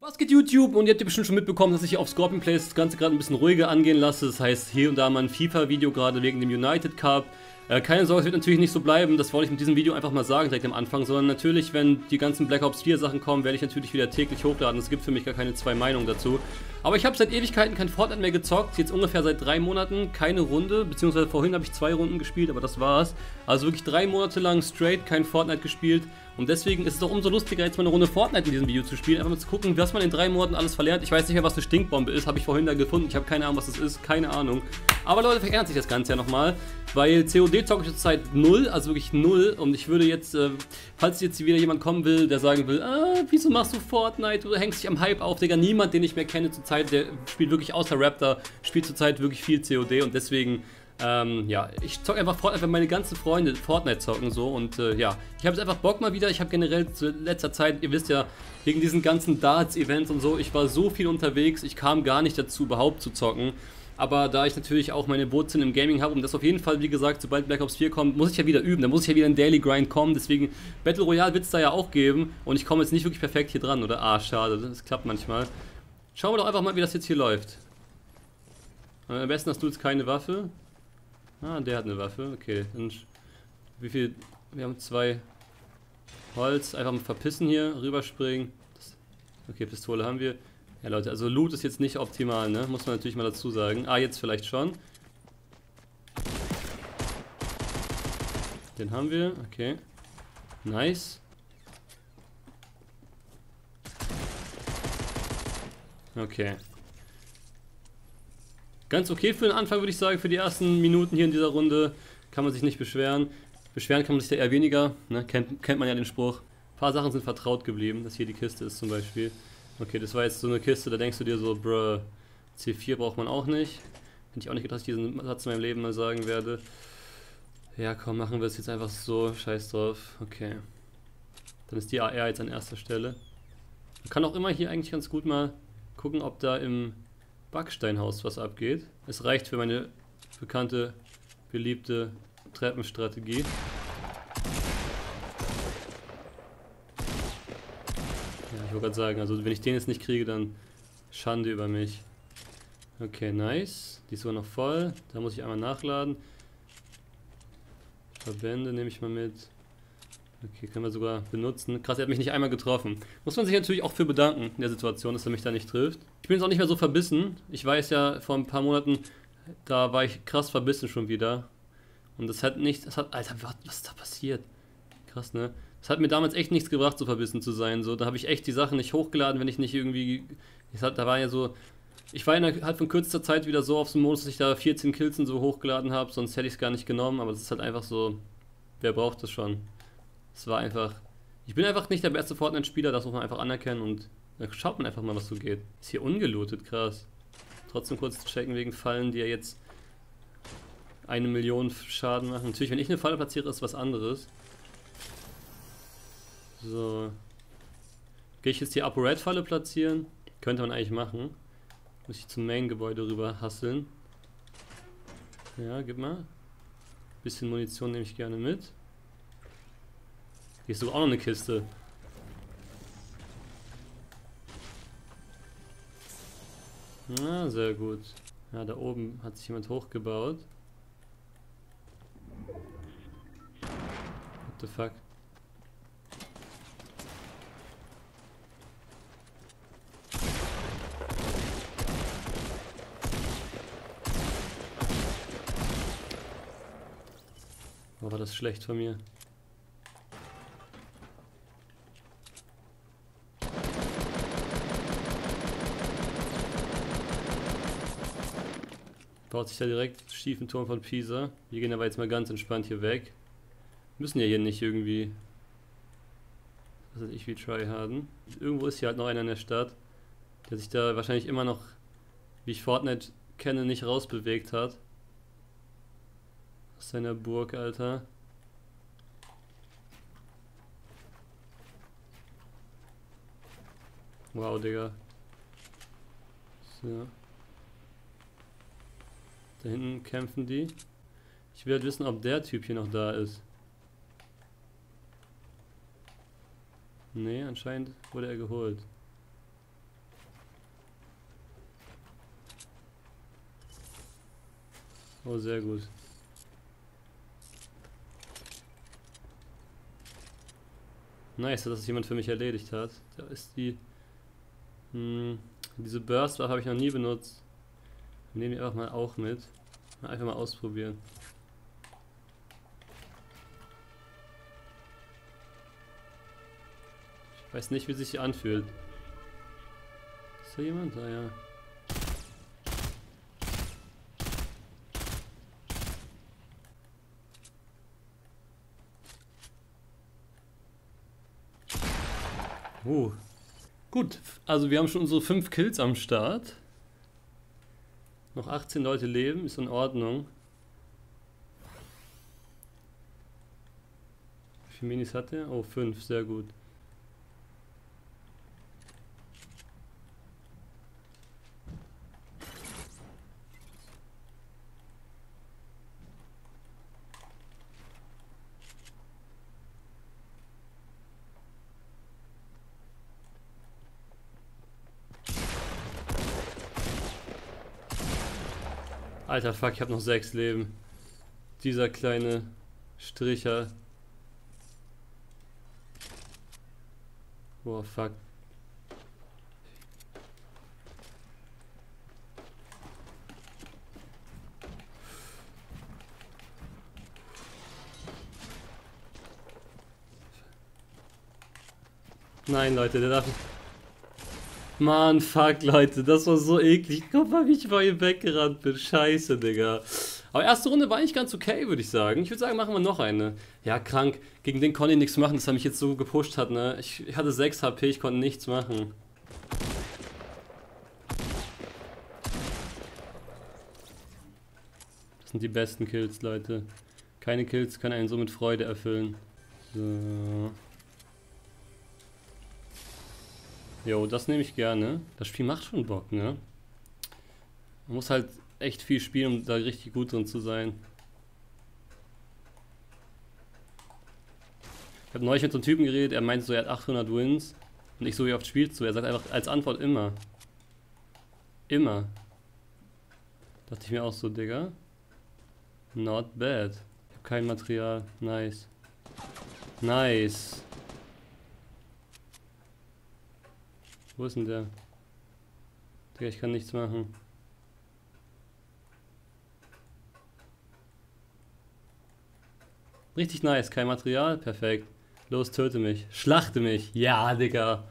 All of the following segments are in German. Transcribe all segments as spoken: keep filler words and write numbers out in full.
Was geht YouTube? Und ihr habt ja bestimmt schon mitbekommen, dass ich hier auf Scorpion Plays das Ganze gerade ein bisschen ruhiger angehen lasse. Das heißt, hier und da mal ein FIFA-Video, gerade wegen dem United Cup. Äh, keine Sorge, es wird natürlich nicht so bleiben, das wollte ich mit diesem Video einfach mal sagen, direkt am Anfang. Sondern natürlich, wenn die ganzen Black Ops vier Sachen kommen, werde ich natürlich wieder täglich hochladen. Es gibt für mich gar keine zwei Meinungen dazu. Aber ich habe seit Ewigkeiten kein Fortnite mehr gezockt. Jetzt ungefähr seit drei Monaten keine Runde. Beziehungsweise vorhin habe ich zwei Runden gespielt, aber das war's. Also wirklich drei Monate lang straight kein Fortnite gespielt. Und deswegen ist es auch umso lustiger, jetzt mal eine Runde Fortnite in diesem Video zu spielen. Einfach mal zu gucken, was man in drei Monaten alles verlernt. Ich weiß nicht mehr, was eine Stinkbombe ist. Habe ich vorhin da gefunden. Ich habe keine Ahnung, was das ist. Keine Ahnung. Aber Leute, verändert sich das Ganze ja nochmal. Weil C O D zocke ich zurzeit null. Also wirklich null. Und ich würde jetzt, äh, falls jetzt wieder jemand kommen will, der sagen will, ah, wieso machst du Fortnite? Du hängst dich am Hype auf, Digga. Niemand, den ich mehr kenne zurzeit, der spielt wirklich außer Raptor, spielt zurzeit wirklich viel C O D. Und deswegen... Ähm, ja, ich zocke einfach Fortnite, wenn meine ganzen Freunde Fortnite zocken so und äh, ja, ich habe jetzt einfach Bock mal wieder, ich habe generell zu letzter Zeit, ihr wisst ja, wegen diesen ganzen Darts-Events und so, ich war so viel unterwegs, ich kam gar nicht dazu, überhaupt zu zocken, aber da ich natürlich auch meine Wurzeln im Gaming habe und das auf jeden Fall, wie gesagt, sobald Black Ops vier kommt, muss ich ja wieder üben, da muss ich ja wieder in Daily Grind kommen, deswegen Battle Royale wird es da ja auch geben und ich komme jetzt nicht wirklich perfekt hier dran, oder? Ah, schade, das klappt manchmal. Schauen wir doch einfach mal, wie das jetzt hier läuft. Am besten hast du jetzt keine Waffe. Ah, der hat eine Waffe. Okay, dann wie viel? Wir haben zwei Holz. Einfach mal verpissen hier, rüberspringen. Das, okay, Pistole haben wir. Ja Leute, also Loot ist jetzt nicht optimal, ne? Muss man natürlich mal dazu sagen. Ah, jetzt vielleicht schon. Den haben wir. Okay. Nice. Okay. Ganz okay für den Anfang, würde ich sagen, für die ersten Minuten hier in dieser Runde. Kann man sich nicht beschweren. Beschweren kann man sich da eher weniger, ne? kennt, kennt man ja den Spruch. Ein paar Sachen sind vertraut geblieben, dass hier die Kiste ist zum Beispiel. Okay, das war jetzt so eine Kiste, da denkst du dir so, bruh, C vier braucht man auch nicht. Hätte ich auch nicht gedacht, dass ich diesen Satz in meinem Leben mal sagen werde. Ja komm, machen wir es jetzt einfach so, scheiß drauf. Okay. Dann ist die A R jetzt an erster Stelle. Man kann auch immer hier eigentlich ganz gut mal gucken, ob da im Backsteinhaus was abgeht. Es reicht für meine bekannte, beliebte Treppenstrategie. Ja, ich wollte gerade sagen, also wenn ich den jetzt nicht kriege, dann Schande über mich. Okay, nice. Die ist sogar noch voll. Da muss ich einmal nachladen. Verbände nehme ich mal mit. Okay, können wir sogar benutzen. Krass, er hat mich nicht einmal getroffen. Muss man sich natürlich auch für bedanken in der Situation, dass er mich da nicht trifft. Ich bin jetzt auch nicht mehr so verbissen. Ich weiß ja, vor ein paar Monaten, da war ich krass verbissen schon wieder. Und das hat nicht, das hat, Alter, was, was ist da passiert? Krass, ne? Das hat mir damals echt nichts gebracht, so verbissen zu sein. So, da habe ich echt die Sachen nicht hochgeladen, wenn ich nicht irgendwie, ich hat, da war ja so, ich war innerhalb von kürzester Zeit wieder so auf so einem Modus, dass ich da vierzehn Kills und so hochgeladen habe, sonst hätte ich es gar nicht genommen, aber das ist halt einfach so, wer braucht das schon? Es war einfach... Ich bin einfach nicht der beste Fortnite-Spieler, das muss man einfach anerkennen und da schaut man einfach mal, was so geht. Ist hier ungelootet, krass. Trotzdem kurz checken wegen Fallen, die ja jetzt eine Million Schaden machen. Natürlich, wenn ich eine Falle platziere, ist was anderes. So. Gehe ich jetzt die Apo-Red-Falle platzieren? Könnte man eigentlich machen. Muss ich zum Main-Gebäude rüber hasseln. Ja, gib mal. Bisschen Munition nehme ich gerne mit. Hier ist sogar auch noch eine Kiste. Na, sehr gut. Ja, da oben hat sich jemand hochgebaut. What the fuck? Oh, war das schlecht von mir. Baut sich da direkt schiefen Turm von Pisa. Wir gehen aber jetzt mal ganz entspannt hier weg. Müssen ja hier nicht irgendwie, was weiß ich, wie tryharden. Irgendwo ist hier halt noch einer in der Stadt, der sich da wahrscheinlich immer noch, wie ich Fortnite kenne, nicht rausbewegt hat. Aus seiner Burg, Alter. Wow, Digga. So. Da hinten kämpfen die. Ich will halt wissen, ob der Typ hier noch da ist. Nee, anscheinend wurde er geholt. Oh, sehr gut. Nice, dass das jemand für mich erledigt hat. Da ist die... Hm, diese Burst habe ich noch nie benutzt. Nehmen wir einfach mal auch mit. Einfach mal ausprobieren. Ich weiß nicht, wie sich sie anfühlt. Ist da jemand? Da, ja. Uh. Gut, also wir haben schon unsere fünf Kills am Start. Noch achtzehn Leute leben, ist in Ordnung. Wie viele Minis hat er? Oh, fünf, sehr gut. Alter, fuck, ich habe noch sechs Leben. Dieser kleine Stricher. Boah, fuck. Nein, Leute, der darf nicht. Mann, fuck, Leute, das war so eklig. Guck mal, wie ich vor ihm weggerannt bin. Scheiße, Digga. Aber erste Runde war eigentlich ganz okay, würde ich sagen. Ich würde sagen, machen wir noch eine. Ja, krank. Gegen den konnte ich nichts machen, dass er mich jetzt so gepusht hat, ne? Ich, ich hatte sechs H P, ich konnte nichts machen. Das sind die besten Kills, Leute. Keine Kills können einen so mit Freude erfüllen. So. Jo, das nehme ich gerne. Das Spiel macht schon Bock, ne? Man muss halt echt viel spielen, um da richtig gut drin zu sein. Ich habe neulich mit so einem Typen geredet, er meinte so, er hat achthundert Wins. Und ich so, wie oft spielst du? Er sagt einfach als Antwort immer. Immer. Dachte ich mir auch so, Digga. Not bad. Ich habe kein Material. Nice. Nice. Wo ist denn der? Digga, ich kann nichts machen. Richtig nice, kein Material, perfekt. Los, töte mich. Schlachte mich. Ja, Digga.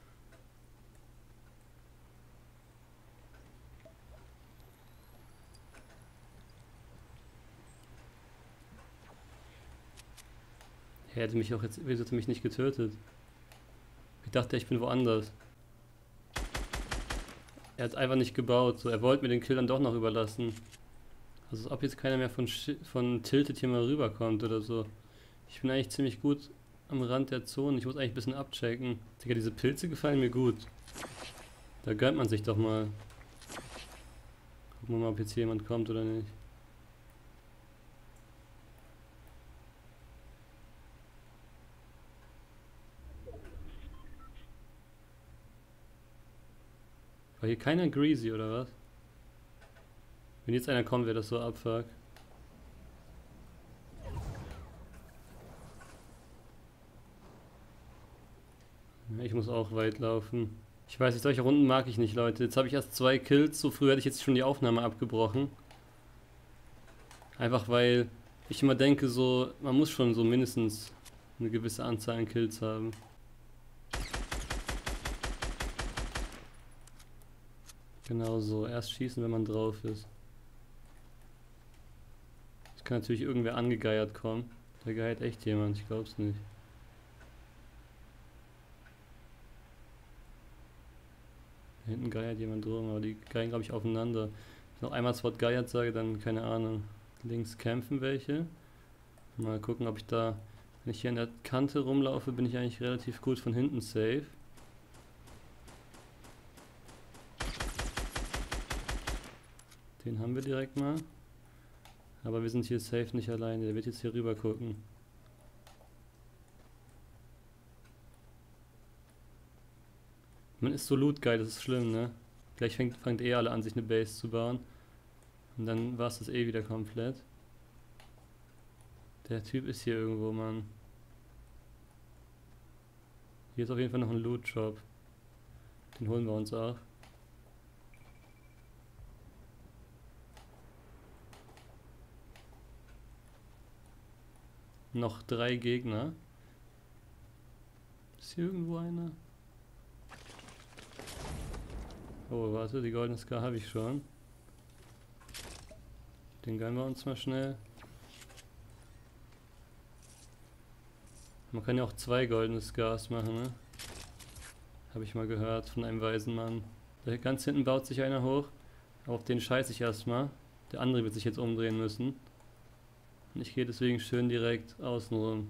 Er hätte mich auch jetzt, wieso hat er mich nicht getötet? Ich dachte, ich bin woanders. Er hat einfach nicht gebaut, so er wollte mir den Kill dann doch noch überlassen. Also als ob jetzt keiner mehr von, von Tilted hier mal rüberkommt oder so. Ich bin eigentlich ziemlich gut am Rand der Zone, ich muss eigentlich ein bisschen abchecken. Digga, diese Pilze gefallen mir gut. Da gönnt man sich doch mal. Gucken wir mal, ob jetzt hier jemand kommt oder nicht. War hier keiner greasy oder was? Wenn jetzt einer kommt, wäre das so abfuck. Ich muss auch weit laufen. Ich weiß nicht, solche Runden mag ich nicht, Leute. Jetzt habe ich erst zwei Kills, so früh hätte ich jetzt schon die Aufnahme abgebrochen. Einfach weil ich immer denke, so man muss schon so mindestens eine gewisse Anzahl an Kills haben. Genau so, erst schießen, wenn man drauf ist. Es kann natürlich irgendwer angegeiert kommen. Da geiert echt jemand, ich glaub's nicht. Da hinten geiert jemand drum, aber die geiern glaube ich aufeinander. Wenn ich noch einmal das Wort geiert sage, dann keine Ahnung. Links kämpfen welche. Mal gucken, ob ich da, wenn ich hier in der Kante rumlaufe, bin ich eigentlich relativ gut von hinten safe. Den haben wir direkt mal. Aber wir sind hier safe nicht alleine. Der wird jetzt hier rüber gucken. Man ist so lootgeil, das ist schlimm, ne? Gleich fängt, fängt eh alle an, sich eine Base zu bauen. Und dann war es das eh wieder komplett. Der Typ ist hier irgendwo, Mann. Hier ist auf jeden Fall noch ein Loot-Shop. Den holen wir uns auch. Noch drei Gegner. Ist hier irgendwo einer? Oh, warte, die goldene Scar habe ich schon. Den gönnen wir uns mal schnell. Man kann ja auch zwei goldene Scars machen, ne? Habe ich mal gehört von einem weisen Mann. Da ganz hinten baut sich einer hoch. Auf den scheiße ich erstmal. Der andere wird sich jetzt umdrehen müssen. Und ich gehe deswegen schön direkt außen rum.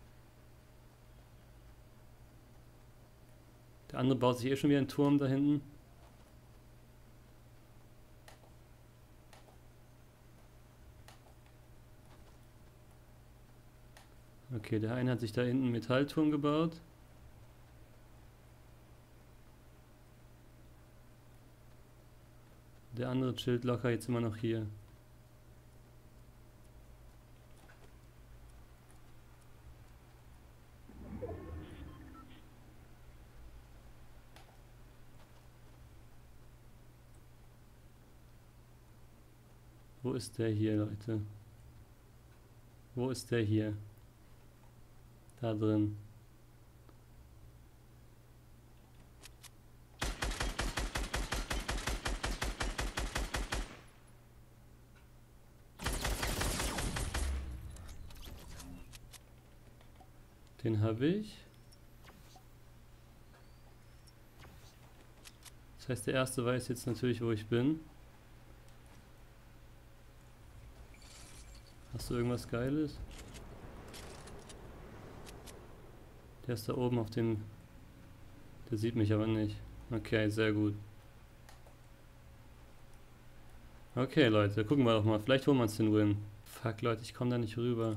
Der andere baut sich eh schon wieder einen Turm da hinten. Okay, der eine hat sich da hinten einen Metallturm gebaut. Der andere chillt locker jetzt immer noch hier. Wo ist der hier, Leute? Wo ist der hier? Da drin. Den habe ich. Das heißt, der erste weiß jetzt natürlich, wo ich bin. Hast du irgendwas Geiles? Der ist da oben auf dem... Der sieht mich aber nicht. Okay, sehr gut. Okay, Leute, gucken wir doch mal. Vielleicht holen wir uns den Win. Fuck, Leute, ich komme da nicht rüber.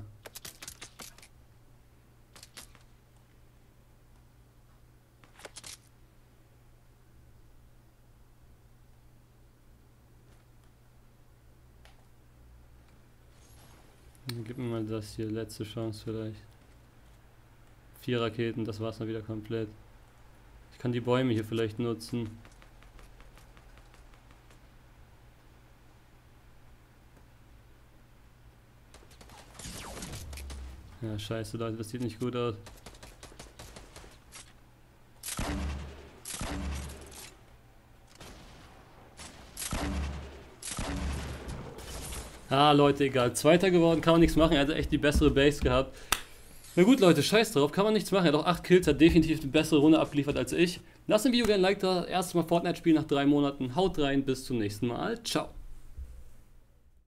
Gib mir mal das hier, letzte Chance vielleicht. Vier Raketen, das war's mal wieder komplett. Ich kann die Bäume hier vielleicht nutzen. Ja, scheiße Leute, das sieht nicht gut aus. Ah, Leute, egal. Zweiter geworden, kann man nichts machen. Er hat echt die bessere Base gehabt. Na gut, Leute, scheiß drauf, kann man nichts machen. Er hat auch acht Kills, hat definitiv eine bessere Runde abgeliefert als ich. Lasst dem Video gerne ein Like da. Erstes Mal Fortnite spielen nach drei Monaten. Haut rein, bis zum nächsten Mal. Ciao.